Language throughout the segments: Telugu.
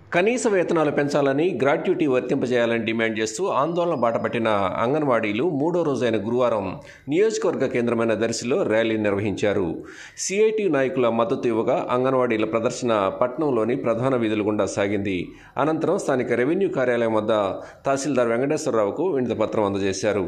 కనీస వేతనాలు పెంచాలని గ్రాట్యుటీ వర్తింపజేయాలని డిమాండ్ చేస్తూ ఆందోళన బాటపట్టిన అంగన్వాడీలు మూడో రోజైన గురువారం నియోజకవర్గ కేంద్రమైన దర్శిలో ర్యాలీ నిర్వహించారు. సిఐటి నాయకుల మద్దతు ఇవ్వగా అంగన్వాడీల ప్రదర్శన పట్టణంలోని ప్రధాన వీధుల గుండా సాగింది. అనంతరం స్థానిక రెవెన్యూ కార్యాలయం వద్ద తహసీల్దార్ వెంకటేశ్వరరావుకు వినతిపత్రం అందజేశారు.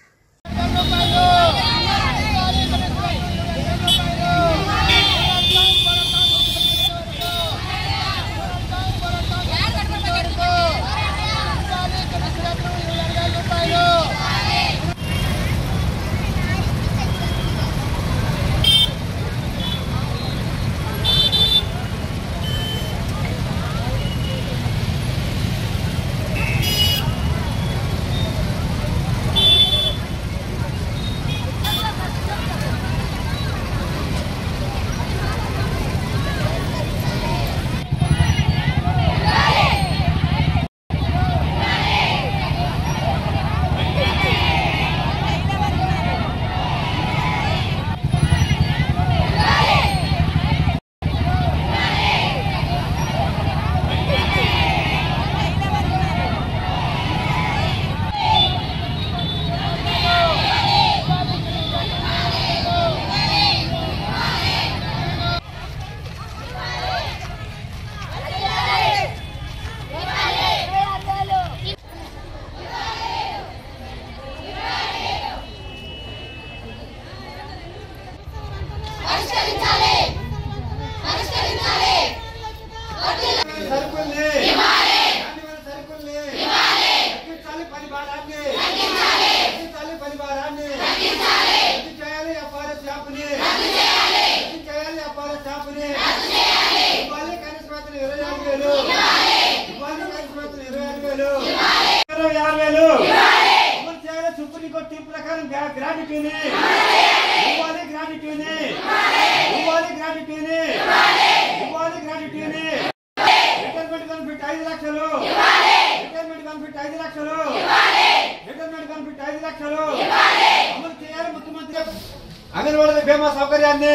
అంగన్వాడీ బీమా సౌకర్యాన్ని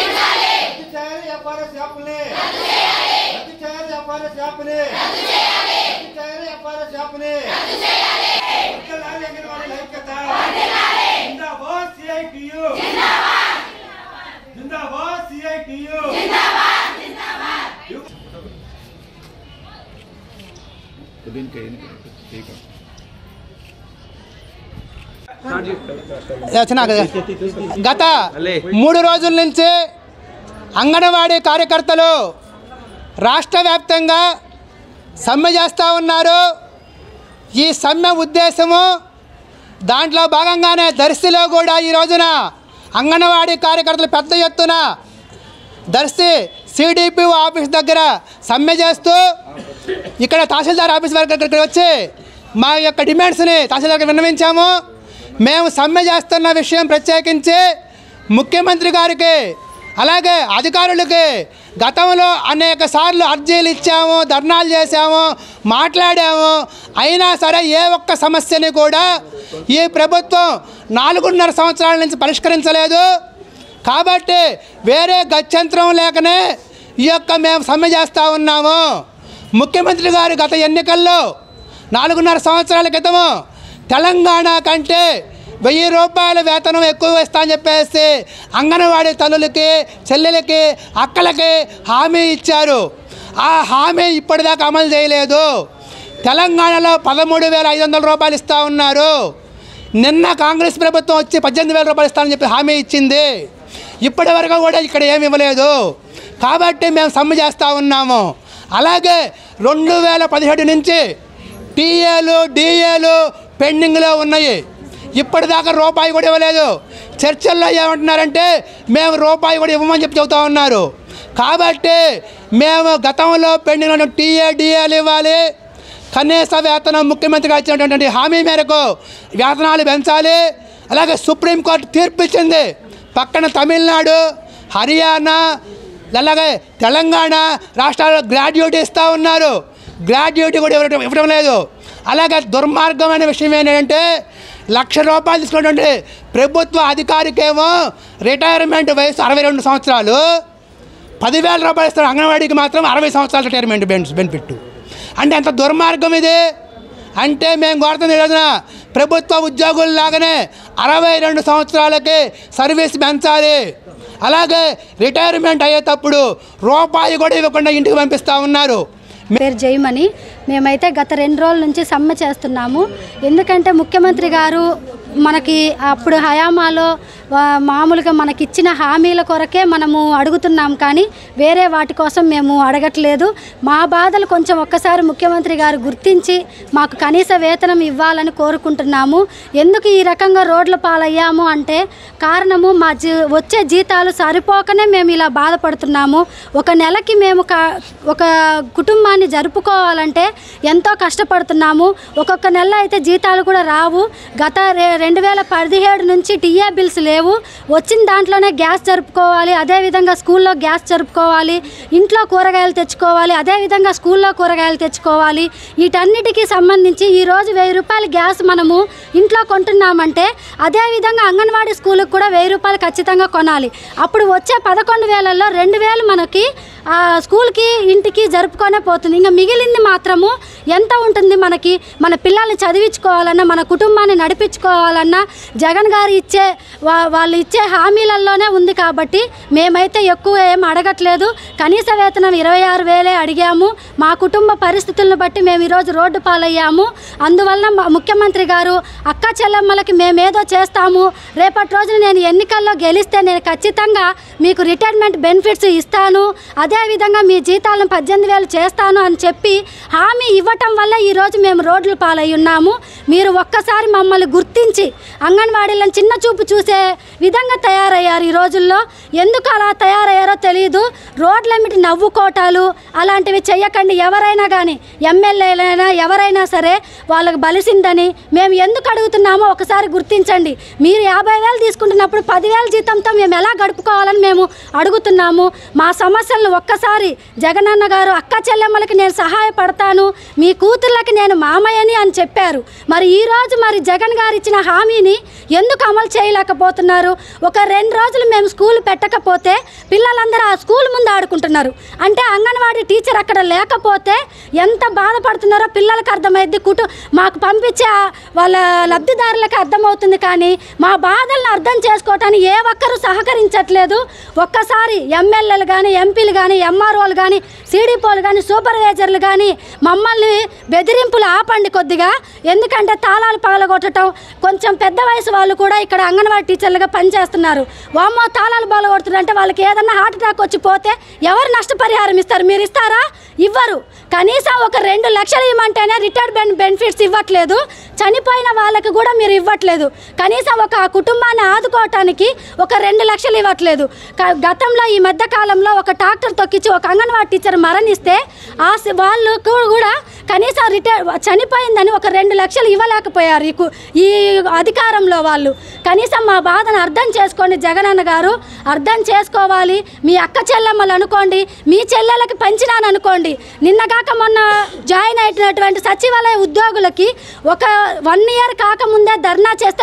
రద్దు చేయాలి. ఎఫ్ఆర్ఎస్ యాప్ని రద్దు చేయాలి. ఎఫ్ఆర్ఎస్ యాప్ని రద్దు చేయాలి. ఎఫ్ఆర్ఎస్ యాప్ని అంగన్వాడీ ఐక్యత జిందాబాద్ సిఐటియు జిందాబాద్ సిఐటియు గత 3 రోజుల నుంచి అంగన్వాడీ కార్యకర్తలు రాష్ట్ర వ్యాప్తంగా సమ్మె చేస్తూ ఉన్నారు. ఈ సమ్మె ఉద్దేశము దాంట్లో భాగంగానే దర్శిలో కూడా ఈ రోజున అంగన్వాడీ కార్యకర్తలు పెద్ద ఎత్తున దర్శి సిడిపిఓ ఆఫీస్ దగ్గర సమ్మె చేస్తూ ఇక్కడ తహసీల్దార్ ఆఫీస్ దగ్గరికి వచ్చి మా యొక్క డిమాండ్స్ని తహసీల్దార్కి విన్నవించాము. మేము సమ్మె చేస్తున్న విషయం ప్రత్యేకించి ముఖ్యమంత్రి గారికి అలాగే అధికారులకి గతంలో అనేక సార్లు అర్జీలు ఇచ్చాము, ధర్నాలు చేశాము, మాట్లాడాము. అయినా సరే ఏ ఒక్క సమస్యని కూడా ఈ ప్రభుత్వం 4.5 సంవత్సరాల నుంచి పరిష్కరించలేదు. కాబట్టి వేరే గత్యంతరం లేకనే ఈ యొక్క మేము సమ్మె చేస్తూ ఉన్నాము. ముఖ్యమంత్రి గారు గత ఎన్నికల్లో 4.5 సంవత్సరాల క్రితము తెలంగాణ కంటే 1000 రూపాయల వేతనం ఎక్కువ ఇస్తా అని చెప్పేసి అంగన్వాడీ తల్లులకి, చెల్లెలకి, అక్కలకి హామీ ఇచ్చారు. ఆ హామీ ఇప్పటిదాకా అమలు చేయలేదు. తెలంగాణలో 13,500 రూపాయలు ఇస్తూ ఉన్నారు. నిన్న కాంగ్రెస్ ప్రభుత్వం వచ్చి 18,000 రూపాయలు ఇస్తానని చెప్పి హామీ ఇచ్చింది. ఇప్పటి వరకు కూడా ఇక్కడ ఏమి ఇవ్వలేదు. కాబట్టి మేము సమ్మె చేస్తూ ఉన్నాము. అలాగే 2017 నుంచి టీఏలు, డిఏలు పెండింగ్లో ఉన్నాయి. ఇప్పటిదాకా రూపాయి కూడా ఇవ్వలేదు. చర్చల్లో ఏమంటున్నారంటే మేము రూపాయి కూడా ఇవ్వమని చెప్పి చెబుతూ ఉన్నారు. కాబట్టి మేము గతంలో పెండింగ్లో టీఏ, డిఏలు ఇవ్వాలి. కనీస వేతనం ముఖ్యమంత్రిగా ఇచ్చినటువంటి హామీ మేరకు వేతనాలు పెంచాలి. అలాగే సుప్రీంకోర్టు తీర్పు ఇచ్చింది. పక్కన తమిళనాడు, హర్యానా, అలాగే తెలంగాణ రాష్ట్రాల్లో గ్రాడ్యుయేట్ ఇస్తూ ఉన్నారు. గ్రాడ్యుయేట్ కూడా ఇవ్వడం లేదు. అలాగే దుర్మార్గమైన విషయం ఏంటంటే 1,00,000 రూపాయలు తీసుకున్నటువంటి ప్రభుత్వ అధికారికేమో రిటైర్మెంట్ వయసు 62 సంవత్సరాలు, 10,000 రూపాయలు ఇస్తారు. అంగన్వాడీకి మాత్రం 60 సంవత్సరాల రిటైర్మెంట్ బెనిఫిట్. అంటే ఎంత దుర్మార్గం ఇది. అంటే మేము కోరుతుంది రోజున ప్రభుత్వ ఉద్యోగుల్లాగానే 62 సంవత్సరాలకి సర్వీస్ పెంచాలి. అలాగే రిటైర్మెంట్ అయ్యేటప్పుడు రూపాయి కూడా ఇవ్వకుండా ఇంటికి పంపిస్తూ ఉన్నారు. పేరు జయమణి. మేమైతే గత 2 రోజుల నుంచి సమ్మె చేస్తున్నాము. ఎందుకంటే ముఖ్యమంత్రి గారు మనకి అప్పుడు హయామాలో మామూలుగా మనకిచ్చిన హామీల కొరకే మనము అడుగుతున్నాం, కానీ వేరే వాటి కోసం మేము అడగట్లేదు. మా బాధలు కొంచెం ఒక్కసారి ముఖ్యమంత్రి గారు గుర్తించి మాకు కనీస వేతనం ఇవ్వాలని కోరుకుంటున్నాము. ఎందుకు ఈ రకంగా రోడ్ల పాలయ్యాము అంటే కారణము మా వచ్చే జీతాలు సరిపోకనే మేము ఇలా బాధపడుతున్నాము. ఒక నెలకి మేము ఒక కుటుంబాన్ని జరుపుకోవాలంటే ఎంతో కష్టపడుతున్నాము. ఒక్కొక్క నెల అయితే జీతాలు కూడా రావు. గత 2017 నుంచి టీఏ బిల్స్ లేవు. వచ్చిన దాంట్లోనే గ్యాస్ జరుపుకోవాలి, అదేవిధంగా స్కూల్లో గ్యాస్ జరుపుకోవాలి, ఇంట్లో కూరగాయలు తెచ్చుకోవాలి, అదేవిధంగా స్కూల్లో కూరగాయలు తెచ్చుకోవాలి. వీటన్నిటికీ సంబంధించి ఈరోజు 1000 రూపాయల గ్యాస్ మనము ఇంట్లో కొంటున్నామంటే అదేవిధంగా అంగన్వాడీ స్కూల్కి కూడా 1000 రూపాయలు ఖచ్చితంగా కొనాలి. అప్పుడు వచ్చే 11,000లో 2,000 మనకి స్కూల్కి ఇంటికి జరుపుకొనే పోతుంది. ఇంకా మిగిలింది మాత్రము ఎంత ఉంటుంది మనకి? మన పిల్లల్ని చదివించుకోవాలన్నా, మన కుటుంబాన్ని నడిపించుకోవాలన్నా జగన్ గారు వాళ్ళు ఇచ్చే హామీలలోనే ఉంది. కాబట్టి మేమైతే ఎక్కువ ఏం అడగట్లేదు. కనీస వేతనం 26,000 అడిగాము. మా కుటుంబ పరిస్థితులను బట్టి మేము ఈరోజు రోడ్డు పాలయ్యాము. అందువల్ల ముఖ్యమంత్రి గారు అక్క చెల్లెమ్మలకి మేమేదో చేస్తాము, రేపటి రోజున నేను ఎన్నికల్లో గెలిస్తే నేను ఖచ్చితంగా మీకు రిటైర్మెంట్ బెనిఫిట్స్ ఇస్తాను, అదేవిధంగా మీ జీతాలను 18,000 చేస్తాను అని చెప్పి హామీ ఇవ్వటం వల్ల ఈరోజు మేము రోడ్లు పాలై ఉన్నాము. మీరు ఒక్కసారి మమ్మల్ని గుర్తించి అంగన్వాడీలను చిన్న చూపు చూసే విధంగా తయారయ్యారు. ఈ రోజుల్లో ఎందుకు అలా తయారయ్యారో తెలియదు. రోడ్లెమిటి నవ్వుకోటాలు అలాంటివి చెయ్యకండి. ఎవరైనా కానీ ఎమ్మెల్యేలైనా ఎవరైనా సరే వాళ్ళకు బలిసిందని మేము ఎందుకు అడుగుతున్నామో ఒకసారి గుర్తించండి. మీరు 50,000 తీసుకుంటున్నప్పుడు 10,000 జీతంతో మేము ఎలా గడుపుకోవాలని మేము అడుగుతున్నాము. మా సమస్యలను ఒక్కసారి జగనన్న గారు అక్క చెల్లెమ్మలకి నేను సహాయపడతాను, మీ కూతుర్లకి నేను మామయ్యని అని చెప్పారు. మరి ఈరోజు మరి జగన్ గారు ఇచ్చిన హామీని ఎందుకు అమలు చేయలేకపోతున్నారు? ఒక 2 రోజులు మేము స్కూల్ పెట్టకపోతే పిల్లలందరూ ఆ స్కూల్ ముందు ఆడుకుంటున్నారు. అంటే అంగన్వాడీ టీచర్ అక్కడ లేకపోతే ఎంత బాధపడుతున్నారో పిల్లలకు అర్థమైంది, మాకు పంపించే వాళ్ళ లబ్ధిదారులకు అర్థమవుతుంది. కానీ మా బాధలను అర్థం చేసుకోవటానికి ఏ ఒక్కరూ సహకరించట్లేదు. ఒక్కసారి ఎమ్మెల్యేలు కానీ, ఎంపీలు కానీ, ఎంఆర్ఓలు కానీ, సిడిపోలు కానీ, సూపర్వైజర్లు కానీ మమ్మల్ని బెదిరింపులు ఆపండి కొద్దిగా. ఎందుకంటే తాళాలు పగలగొట్టడం, కొంచెం పెద్ద వయసు వాళ్ళు కూడా ఇక్కడ అంగన్వాడీ టీచర్లుగా పనిచేస్తున్నారు. వామ్మో తాళాలు పగలగొడుతున్నారంటే వాళ్ళకి ఏదన్నా హార్ట్ అటాక్ వచ్చి పోతే ఎవరు నష్టపరిహారం ఇస్తారు? మీరు ఇస్తారా? ఇవ్వరు. కనీసం ఒక 2 లక్షలు ఇవ్వమంటేనే రిటైర్మెంట్ బెనిఫిట్స్ ఇవ్వట్లేదు. చనిపోయిన వాళ్ళకి కూడా మీరు ఇవ్వట్లేదు. కనీసం ఒక కుటుంబాన్ని ఆదుకోవటానికి ఒక 2 లక్షలు ఇవ్వట్లేదు. గతంలో ఈ మధ్య కాలంలో ఒక ట్రాక్టర్ తొక్కించి ఒక అంగన్వాడీ టీచర్ మరణిస్తే వాళ్ళకు కూడా కనీసం చనిపోయిందని ఒక 2 లక్షలు ఇవ్వలేకపోయారు ఈ అధికారంలో వాళ్ళు. కనీసం మా బాధను అర్థం చేసుకోండి జగనన్న గారు, అర్థం చేసుకోవాలి. మీ అక్క చెల్లెమ్మలు అనుకోండి, మీ చెల్లెలకి పెంచినాను అనుకోండి. నిన్నగాక మొన్న జాయిన్ అయినటువంటి సచివాలయ ఉద్యోగులకి ఒక 1 ఇయర్ కాకముందే ధర్నా చేస్తే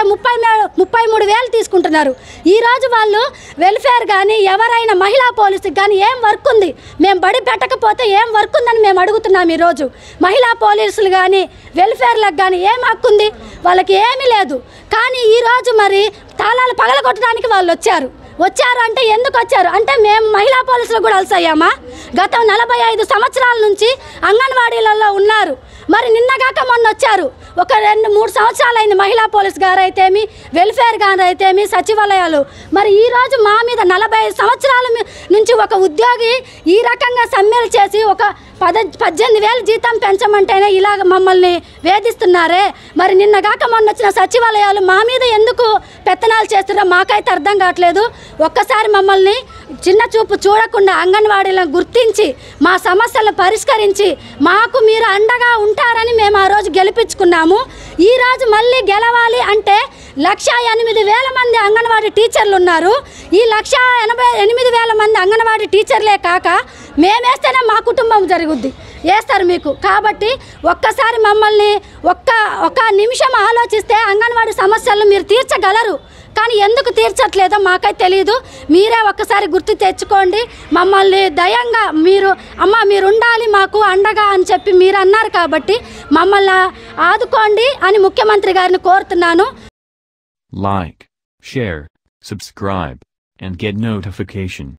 33,000 తీసుకుంటున్నారు. ఈరోజు వాళ్ళు వెల్ఫేర్ కానీ ఎవరైనా మహిళా పోలీసుకి కానీ ఏం వర్క్ ఉంది? మేము బడి పెట్టకపోతే ఏం వర్క్ ఉందని మేము అడుగుతున్నాం. ఈరోజు మహిళా పోలీసులు కానీ వెల్ఫేర్లకు కానీ ఏం హక్కు ఉంది? వాళ్ళకి ఏమీ లేదు. కానీ ఈరోజు మరి తాళాలు పగలగొట్టడానికి వాళ్ళు వచ్చారు అంటే ఎందుకు వచ్చారు అంటే మేము మహిళా పోలీసులు కూడా అలసయ్యామా? గత 45 సంవత్సరాల నుంచి అంగన్వాడీలలో ఉన్నారు. మరి నిన్నగాక మొన్న వచ్చారు. ఒక 2-3 సంవత్సరాలు అయింది మహిళా పోలీస్ గారు అయితేమి, వెల్ఫేర్ గారు అయితేమి, సచివాలయాలు. మరి ఈరోజు మా మీద 45 సంవత్సరాల నుంచి ఒక ఉద్యోగి ఈ రకంగా సమ్మెలు చేసి ఒక 18,000 జీతం పెంచమంటేనే ఇలాగ మమ్మల్ని వేధిస్తున్నారే. మరి నిన్నగాక మొన్న వచ్చిన సచివాలయాలు మా మీద ఎందుకు పెత్తనాలు చేస్తున్నారో మాకైతే అర్థం కావట్లేదు. ఒక్కసారి మమ్మల్ని చిన్న చూపు చూడకుండా అంగన్వాడీలను గుర్తించి మా సమస్యలను పరిష్కరించి మాకు మీరు అండగా ఉంటారని మేము ఆ రోజు గెలిపించుకున్నాము. ఈరోజు మళ్ళీ గెలవాలి అంటే 1,08,000 మంది అంగన్వాడీ టీచర్లు ఉన్నారు. ఈ 1,88,000 మంది అంగన్వాడీ టీచర్లే కాక మేమేస్తేనే మా కుటుంబం జరుగుద్ది, వేస్తారు మీకు. కాబట్టి ఒక్కసారి మమ్మల్ని ఒక్క నిమిషం ఆలోచిస్తే అంగన్వాడీ సమస్యలను మీరు తీర్చగలరు. కానీ ఎందుకు తీర్చట్లేదో మాకైతే తెలియదు. మీరే ఒక్కసారి గుర్తు తెచ్చుకోండి. మమ్మల్ని దయంగా మీరు ఉండాలి మాకు అండగా అని చెప్పి మీరు అన్నారు కాబట్టి మమ్మల్ని ఆదుకోండి అని ముఖ్యమంత్రి గారిని కోరుతున్నాను. Like, share, subscribe, and get notification.